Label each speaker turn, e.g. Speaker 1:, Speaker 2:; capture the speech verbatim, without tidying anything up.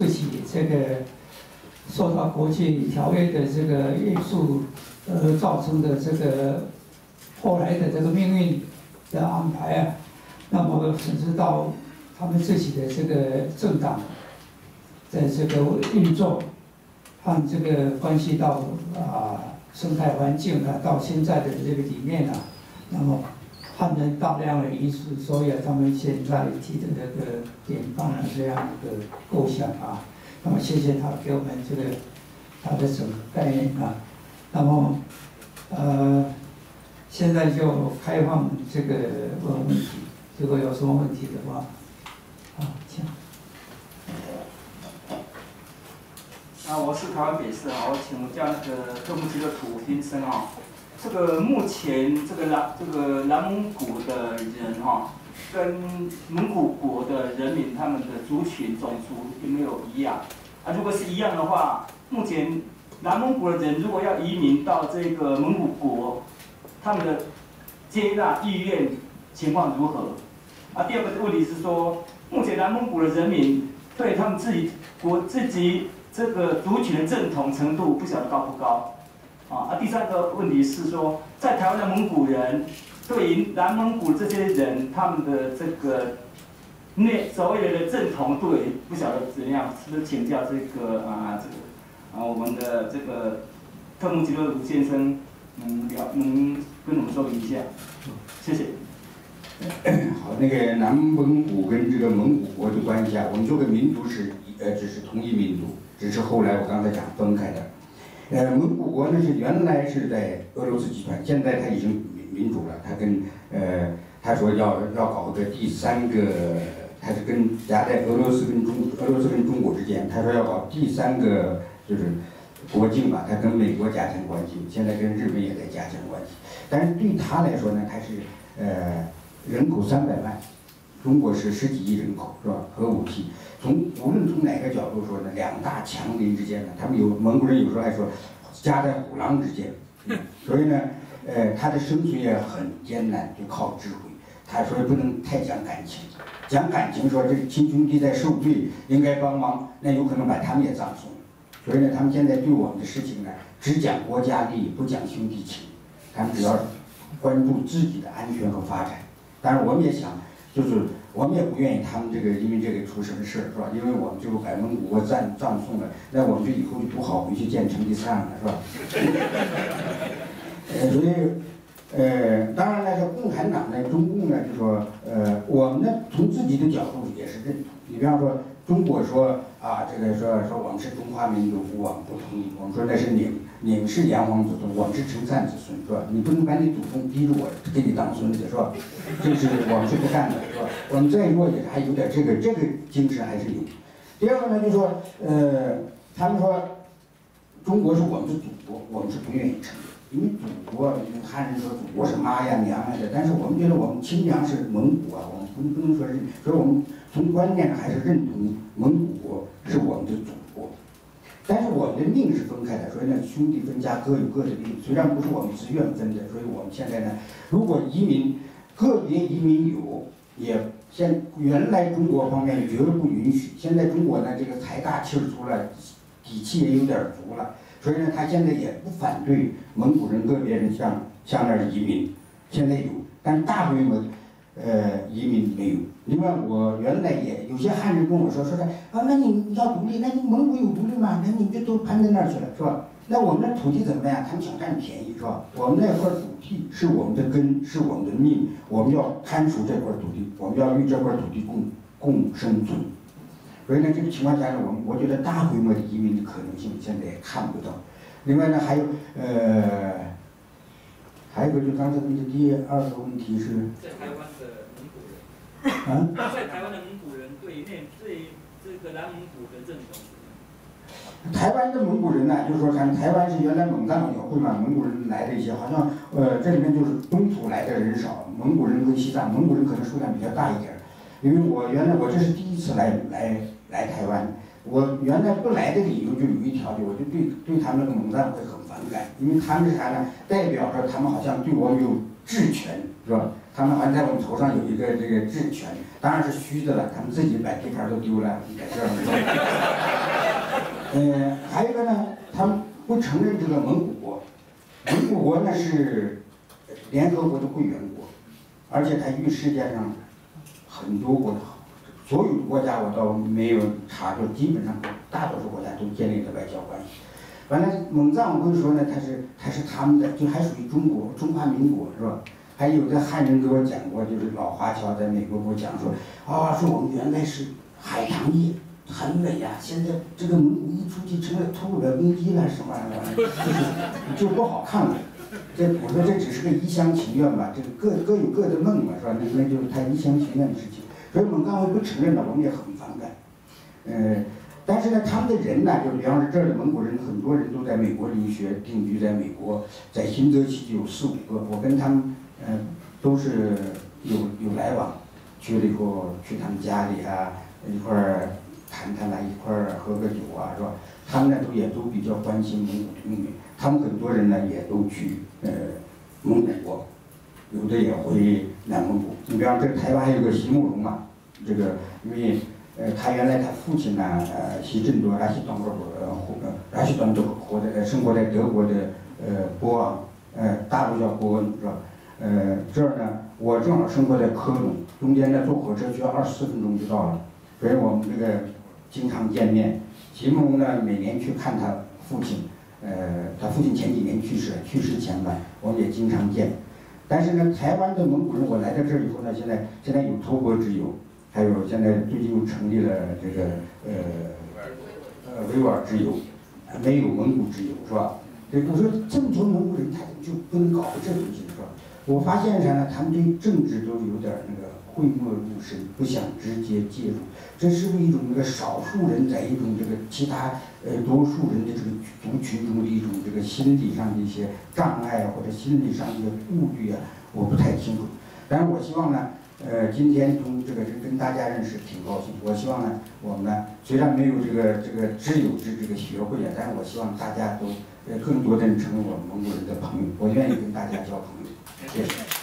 Speaker 1: 自己这个受到国际条约的这个约束，而造成的这个后来的这个命运的安排啊，那么甚至到他们自己的这个政党的这个运作，和这个关系到啊生态环境啊，到现在的这个理念啊，那么汉人大量的因素，所以他们现在提的这个典范的这样一个构想啊，那么谢谢他给我们这个他的整个概念啊，那么呃现在就开放这个问问题，如果有什么问题的话，啊，请。
Speaker 2: 啊，我是台湾北市啊，我请教那个特目区的土听生啊，这个目前这个南这个南蒙古的人哈、啊，跟蒙古国的人民他们的族群种族有没有一样？啊，如果是一样的话，目前南蒙古的人如果要移民到这个蒙古国，他们的接纳意愿情况如何？啊，第二个问题是说，目前南蒙古的人民对他们自己国自己这个族群的认同程度不晓得高不高？啊，啊，第三个问题是说，在台湾的蒙古人对于南蒙古这些人他们的这个内所谓的认同度也不晓得怎样，是不是请教这个啊这个啊我们的这个特目吉洛卢先生，能了能跟我们说明一下，谢谢。
Speaker 3: 好，那个南蒙古跟这个蒙古国的关系啊，我们作为民族是呃只是同一民族，只是后来我刚才讲分开的。呃，蒙古国呢是原来是在俄罗斯集团，现在它已经民民主了，它跟呃他说要要搞个第三个，他是跟夹在俄罗斯跟中俄罗斯跟中国之间，他说要搞第三个就是国境吧，他跟美国加强关系，现在跟日本也在加强关系，但是对他来说呢，他是呃。人口三百万，中国是十几亿人口，是吧？核武器，从无论从哪个角度说呢，两大强邻之间呢，他们有蒙古人有时候还说夹在虎狼之间，所以呢，呃，他的生存也很艰难，就靠智慧。他说不能太讲感情，讲感情说这个亲兄弟在受罪，应该帮忙，那有可能把他们也葬送。所以呢，他们现在对我们的事情呢，只讲国家利益，不讲兄弟情，他们只要关注自己的安全和发展。当然，我们也想，就是我们也不愿意他们这个因为这个出什么事儿，是吧？因为我们就把蒙古国葬葬送了，那我们就以后就不好回去见成吉思汗了，是吧？呃，所以，呃，当然了，这共产党呢，中共呢，就说，呃，我们呢从自己的角度也是认同。你比方说，中国说啊，这个说说我们是中华民族，我们不同意，我们说那是你们。你们是炎黄子孙，我们是承赞子孙，是吧？你不能把你祖宗逼着我给你当孙子，是吧？这是我们是不干的，是吧？我们在座也还有点这个这个精神还是有。第二个呢，就说呃，他们说中国是我们的祖国，我们是不愿意承认，因为祖国，汉人说祖国是妈呀娘呀的，但是我们觉得我们亲娘是蒙古啊，我们不不能说是，所以我们从观念上还是认同蒙古国是我们的祖国。但是我们的命是分开的，所以呢，兄弟分家各有各的命，虽然不是我们自愿分的，所以我们现在呢，如果移民，个别移民有，也现原来中国方面绝不允许，现在中国呢这个财大气粗了，底气也有点足了，所以呢，他现在也不反对蒙古人个别人向向那儿移民，现在有，但是大规模呃移民没有。另外，我原来也有些汉人跟我说，说是啊，那你要独立，那你蒙古有独立吗？那你们就都搬到那儿去了，是吧？那我们的土地怎么样？他们想占便宜，是吧？我们那块土地是我们的根，是我们的命，我们要看守这块土地，我们要与这块土地共共生存。所以呢，这个情况下呢，我们我觉得大规模的移民的可能性现在也看不到。另外呢，还有呃，还有一个就刚才问的第二个问题是，
Speaker 2: 在台湾的。
Speaker 3: 啊，
Speaker 2: 在台湾的蒙古人对内对这个南蒙古的认同。
Speaker 3: 台湾的蒙古人呢，就是说，咱台湾是原来蒙藏友会嘛，蒙古人来的一些，好像呃这里面就是中土来的人少，蒙古人跟西藏，蒙古人可能数量比较大一点。因为我原来我这是第一次来来来台湾，我原来不来的理由就有一条，就我就对对他们那个蒙藏会很反感，因为他们是啥呢？代表着他们好像对我有治权，是吧？ 他们还在我们头上有一个这个治权，当然是虚的了，他们自己把地盘都丢了，在这儿。呃，还有一个呢，他们不承认这个蒙古国，蒙古国呢是联合国的会员国，而且它与世界上很多国的所有的国家我倒没有查出，基本上大多数国家都建立了外交关系。完了，蒙藏我跟你说呢，它是它是他们的，就还属于中国中华民国是吧？还有的汉人给我讲过，就是老华侨在美国给我讲说，啊，说我们原来是海棠叶，很美呀、啊，现在这个蒙古一出去成了土耳其了什么的，就是就不好看了。这我说这只是个一厢情愿吧，这个各各有各的梦嘛，是吧？那那就是他一厢情愿的事情。所以蒙藏会不承认了，我们也很反感。呃，但是呢，他们的人呢，就比方说这儿的蒙古人，很多人都在美国留学，定居在美国，在新泽西就有四五个，我跟他们。嗯、呃，都是有有来往，去了以后去他们家里啊，一块儿谈谈啊，一块儿喝个酒啊，是吧？他们呢都也都比较关心蒙古的命运，他们很多人呢也都去呃蒙古国，有的也回南蒙古。你比方这台湾还有个席慕容嘛，这个因为呃他原来他父亲呢呃席振铎，拉希端国呃活拉希端都活在生活在德国的呃波昂，呃大陆叫波恩是吧？呃，这儿呢，我正好生活在科隆，中间呢坐火车需要二十四分钟就到了，所以我们这个经常见面。席慕容呢，每年去看他父亲，呃，他父亲前几年去世了，去世前吧，我们也经常见。但是呢，台湾的蒙古人，我来到这儿以后呢，现在现在有托钵之友，还有现在最近又成立了这个呃呃维吾尔之友，没有蒙古之友是吧？对，我说这么多蒙古人，他就不能搞这东西是吧？我发现啥呢？他们对政治都有点那个讳莫如深，不想直接介入。这是不是一种那个少数人在一种这个其他呃多数人的这个族群中的一种这个心理上的一些障碍或者心理上的顾虑啊？我不太清楚。但是我希望呢，呃，今天从这个跟大家认识挺高兴。我希望呢，我们呢虽然没有这个这个知友之这个学会啊，但是我希望大家都呃更多的人成为我们蒙古人的朋友。我愿意跟大家交朋友。谢谢。